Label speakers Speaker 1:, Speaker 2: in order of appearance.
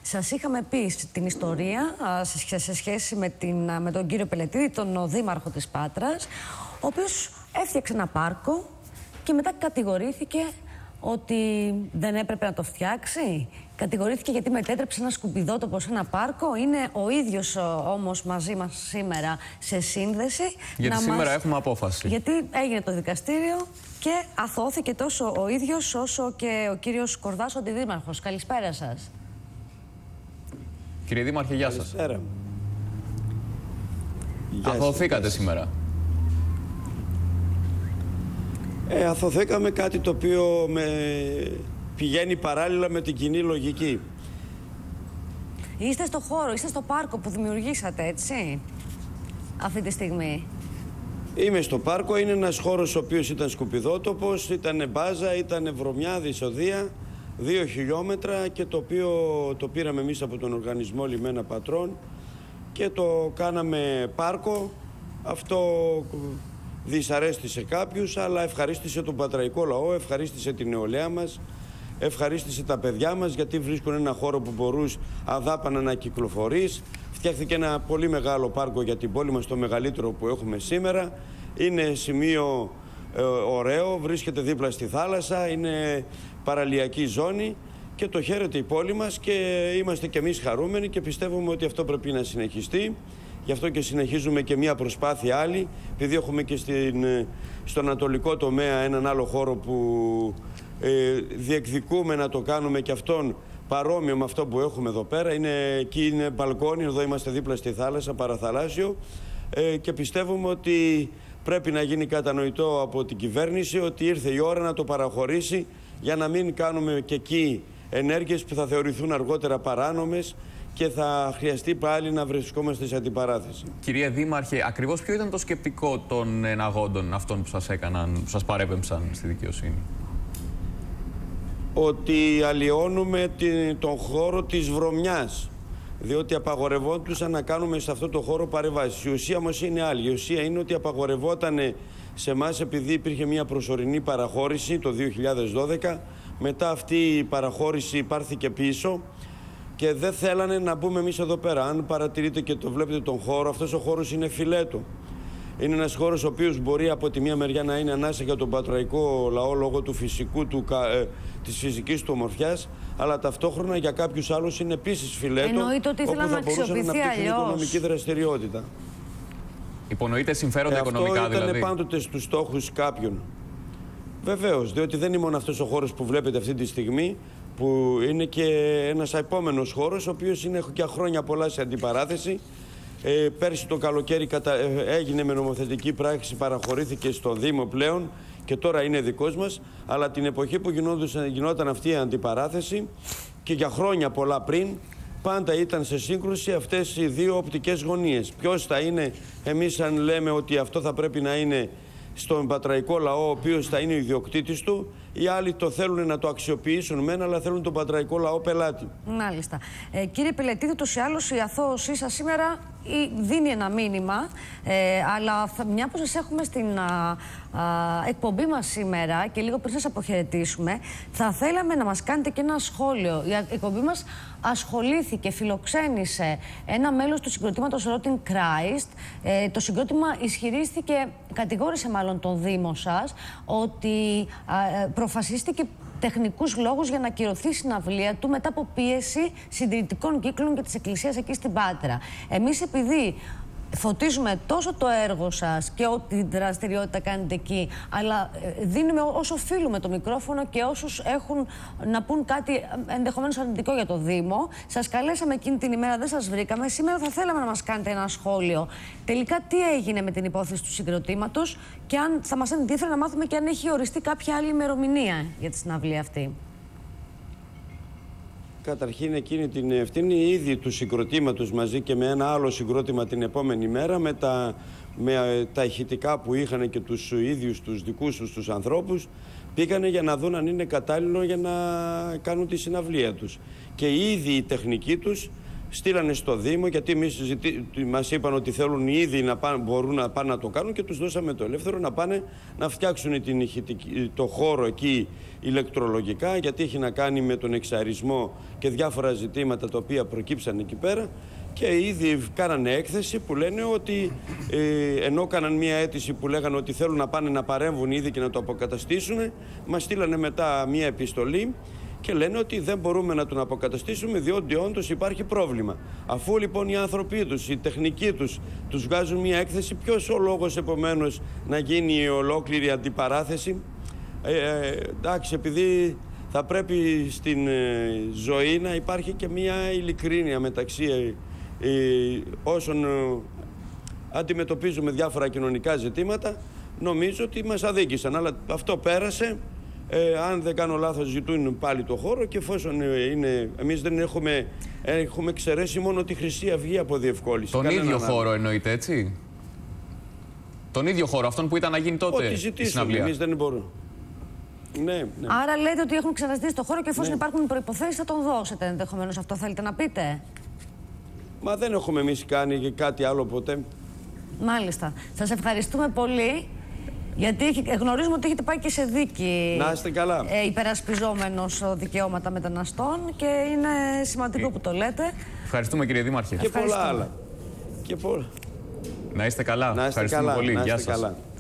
Speaker 1: Σας είχαμε πει την ιστορία σε σχέση με τον κύριο Πελετίδη, τον δήμαρχο της Πάτρας, ο οποίος έφτιαξε ένα πάρκο και μετά κατηγορήθηκε ότι δεν έπρεπε να το φτιάξει. Κατηγορήθηκε γιατί μετέτρεψε ένα σκουπιδότοπο σε ένα πάρκο. Είναι ο ίδιος όμως μαζί μας σήμερα σε σύνδεση.
Speaker 2: Γιατί σήμερα έχουμε απόφαση.
Speaker 1: Γιατί έγινε το δικαστήριο και αθώθηκε τόσο ο ίδιος όσο και ο κύριος Κορδάς, ο αντιδήμαρχος. Καλησπέρα σας.
Speaker 2: Κύριε Δήμαρχε, γεια σας.
Speaker 3: Καλησπέρα.
Speaker 2: Αθωθήκατε σήμερα.
Speaker 3: Αθωθήκαμε κάτι το οποίο πηγαίνει παράλληλα με την κοινή λογική.
Speaker 1: Είστε στο χώρο, είστε στο πάρκο που δημιουργήσατε, έτσι, αυτή τη στιγμή.
Speaker 3: Είμαι στο πάρκο, είναι ένας χώρος ο οποίος ήταν σκουπιδότοπος, ήταν μπάζα, ήταν βρωμιά, δυσοδεία, 2 χιλιόμετρα και το οποίο το πήραμε εμείς από τον Οργανισμό Λιμένα Πατρών και το κάναμε πάρκο. Αυτό δυσαρέστησε κάποιους, αλλά ευχαρίστησε τον πατραϊκό λαό, ευχαρίστησε την νεολαία μας, ευχαρίστησε τα παιδιά μας, γιατί βρίσκουν ένα χώρο που μπορούς αδάπανα να κυκλοφορείς. Φτιάχθηκε ένα πολύ μεγάλο πάρκο για την πόλη μας, το μεγαλύτερο που έχουμε σήμερα. Είναι σημείο ωραίο, βρίσκεται δίπλα στη θάλασσα, είναι παραλιακή ζώνη και το χαίρεται η πόλη μας και είμαστε κι εμείς χαρούμενοι και πιστεύουμε ότι αυτό πρέπει να συνεχιστεί. Γι' αυτό και συνεχίζουμε και μια προσπάθεια άλλη, επειδή έχουμε και στον ανατολικό τομέα έναν άλλο χώρο που διεκδικούμε να το κάνουμε και αυτόν παρόμοιο με αυτό που έχουμε εδώ πέρα. Εκεί είναι μπαλκόνι, εδώ είμαστε δίπλα στη θάλασσα, παραθαλάσσιο και πιστεύουμε ότι πρέπει να γίνει κατανοητό από την κυβέρνηση ότι ήρθε η ώρα να το παραχωρήσει για να μην κάνουμε και εκεί ενέργειες που θα θεωρηθούν αργότερα παράνομες και θα χρειαστεί πάλι να βρισκόμαστε σε αντιπαράθεση.
Speaker 2: Κυρία Δήμαρχε, ακριβώς ποιο ήταν το σκεπτικό των εναγόντων αυτών που σας έκαναν, που σας παρέπεμψαν στη δικαιοσύνη?
Speaker 3: Ότι αλλοιώνουμε τον χώρο της βρωμιάς, διότι απαγορευόντουσαν να κάνουμε σε αυτό το χώρο παρεμβάσεις. Η ουσία όμως είναι άλλη. Η ουσία είναι ότι απαγορευόταν σε εμάς επειδή υπήρχε μια προσωρινή παραχώρηση το 2012. Μετά αυτή η παραχώρηση πάρθηκε πίσω και δεν θέλανε να μπούμε εμείς εδώ πέρα. Αν παρατηρείτε και το βλέπετε τον χώρο, αυτός ο χώρος είναι φιλέτο. Είναι ένας χώρος ο οποίος μπορεί από τη μία μεριά να είναι ανάσα για τον πατραϊκό λαό λόγω του φυσικού της φυσικής του ομορφιάς, αλλά ταυτόχρονα για κάποιους άλλους είναι επίσης φιλέτο.
Speaker 1: Εννοείται ότι ήθελαν να αξιοποιηθεί αλλιώς.
Speaker 3: Οικονομική δραστηριότητα.
Speaker 2: Υπονοείται συμφέροντα οικονομικά
Speaker 3: αυτό
Speaker 2: δηλαδή?
Speaker 3: Αυτό ήταν πάντοτε στους στόχους κάποιων. Βεβαίως, διότι δεν είναι μόνο αυτός ο χώρος που βλέπετε αυτή τη στιγμή, που είναι και ένας επόμενος χώρος, ο οποίος είναι για χρόνια πολλά σε αντιπαράθεση. Πέρσι το καλοκαίρι έγινε με νομοθετική πράξη, παραχωρήθηκε στο Δήμο πλέον και τώρα είναι δικός μας, αλλά την εποχή που γινόταν αυτή η αντιπαράθεση και για χρόνια πολλά πριν, πάντα ήταν σε σύγκρουση αυτές οι δύο οπτικές γωνίες. Ποιος θα είναι, εμείς αν λέμε ότι αυτό θα πρέπει να είναι στον πατραϊκό λαό, ο οποίος θα είναι ο ιδιοκτήτης του, οι άλλοι το θέλουν να το αξιοποιήσουν μένα, αλλά θέλουν τον πατραϊκό λαό πελάτη.
Speaker 1: Μάλιστα. Κύριε Πελετίδη, ούτως ή άλλως η αθώωσή σας σήμερα δίνει ένα μήνυμα, αλλά μια που σας έχουμε στην εκπομπή μας σήμερα και λίγο πριν σας αποχαιρετήσουμε, θα θέλαμε να μας κάνετε και ένα σχόλιο. Η εκπομπή μας ασχολήθηκε, φιλοξένησε ένα μέλος του συγκροτήματος Rotting Christ. Το συγκρότημα ισχυρίστηκε, κατηγόρησε μάλλον τον Δήμο σας, ότι προφασίστηκε τεχνικούς λόγους για να ακυρωθεί η συναυλία του μετά από πίεση συντηρητικών κύκλων και της Εκκλησίας εκεί στην Πάτρα. Εμείς επειδή φωτίζουμε τόσο το έργο σας και ό,τι δραστηριότητα κάνετε εκεί, αλλά δίνουμε όσο οφείλουμε το μικρόφωνο και όσους έχουν να πούν κάτι ενδεχομένως αρνητικό για το Δήμο. Σας καλέσαμε εκείνη την ημέρα, δεν σας βρήκαμε. Σήμερα θα θέλαμε να μας κάνετε ένα σχόλιο. Τελικά τι έγινε με την υπόθεση του συγκροτήματος και αν θα μας ενδιαφέρει να μάθουμε και αν έχει οριστεί κάποια άλλη ημερομηνία για τη συναυλία αυτή.
Speaker 3: Καταρχήν εκείνη την ευθύνη ήδη του συγκροτήματος μαζί και με ένα άλλο συγκρότημα την επόμενη μέρα με τα ηχητικά που είχαν και τους ίδιους τους δικούς τους ανθρώπους πήγανε για να δουν αν είναι κατάλληλο για να κάνουν τη συναυλία τους. Και ήδη η τεχνική τους στείλανε στο Δήμο, γιατί μας είπαν ότι θέλουν ήδη να μπορούν να πάνε να το κάνουν, και τους δώσαμε το ελεύθερο να πάνε να φτιάξουν το χώρο εκεί ηλεκτρολογικά, γιατί έχει να κάνει με τον εξαρισμό και διάφορα ζητήματα τα οποία προκύψαν εκεί πέρα. Και ήδη κάνανε έκθεση που λένε ότι ενώ κάναν μια αίτηση που λέγανε ότι θέλουν να πάνε να παρέμβουν ήδη και να το αποκαταστήσουν, μας στείλανε μετά μια επιστολή και λένε ότι δεν μπορούμε να τον αποκαταστήσουμε διότι όντως υπάρχει πρόβλημα. Αφού λοιπόν οι άνθρωποι τους, οι τεχνικοί τους βγάζουν μια έκθεση, ποιος ο λόγος επομένως να γίνει η ολόκληρη αντιπαράθεση? Εντάξει, επειδή θα πρέπει στην ζωή να υπάρχει και μια ειλικρίνεια μεταξύ όσων αντιμετωπίζουμε διάφορα κοινωνικά ζητήματα, νομίζω ότι μας αδίκησαν. Αλλά αυτό πέρασε. Αν δεν κάνω λάθος, ζητούν πάλι το χώρο, και εφόσον εμείς δεν έχουμε εξαιρέσει μόνο τη Χρυσή Αυγή από διευκόλυνση.
Speaker 2: Τον ίδιο χώρο εννοείται, έτσι? Τον ίδιο χώρο, αυτόν που ήταν να γίνει τότε?
Speaker 3: Ό,τι ζητήσουμε, εμείς δεν μπορούμε. Ναι.
Speaker 1: Άρα λέτε ότι έχουν ξαναζητήσει το χώρο και εφόσον υπάρχουν προϋποθέσεις θα τον δώσετε ενδεχομένως? Αυτό θέλετε να πείτε?
Speaker 3: Μα δεν έχουμε εμείς κάνει και κάτι άλλο ποτέ.
Speaker 1: Μάλιστα. Σας ευχαριστούμε πολύ, γιατί γνωρίζουμε ότι έχετε πάει και σε δίκη.
Speaker 3: Να είστε καλά.
Speaker 1: Υπερασπιζόμενος δικαιώματα μεταναστών, και είναι σημαντικό που το λέτε.
Speaker 2: Ευχαριστούμε, κύριε Δήμαρχε.
Speaker 3: Και πολλά άλλα. Και πολλά.
Speaker 2: Να είστε καλά.
Speaker 3: Να είστε
Speaker 2: Ευχαριστούμε
Speaker 3: καλά.
Speaker 2: πολύ.
Speaker 3: Να είστε
Speaker 2: Γεια σας.
Speaker 3: καλά.